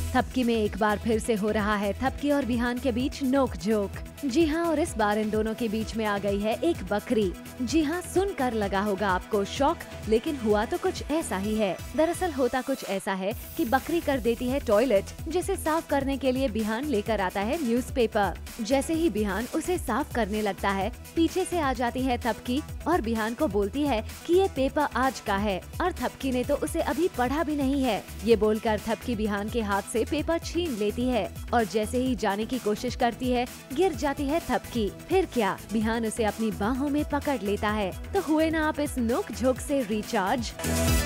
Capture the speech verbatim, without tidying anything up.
थपकी में एक बार फिर से हो रहा है थपकी और बिहान के बीच नोक झोंक। जी हाँ, और इस बार इन दोनों के बीच में आ गई है एक बकरी। जी हाँ, सुनकर लगा होगा आपको शॉक, लेकिन हुआ तो कुछ ऐसा ही है। दरअसल होता कुछ ऐसा है कि बकरी कर देती है टॉयलेट, जिसे साफ करने के लिए बिहान लेकर आता है न्यूज़पेपर। जैसे ही बिहान उसे साफ करने लगता है, पीछे से आ जाती है थपकी और बिहान को बोलती है कि ये पेपर आज का है, और थपकी ने तो उसे अभी पढ़ा भी नहीं है। ये बोलकर थपकी बिहान के हाथ से पेपर छीन लेती है और जैसे ही जाने की कोशिश करती है, गिर जाती है थपकी। फिर क्या, बिहान उसे अपनी बाहों में पकड़ लेता है। तो हुए ना आप इस नोक झोंक से रिचार्ज।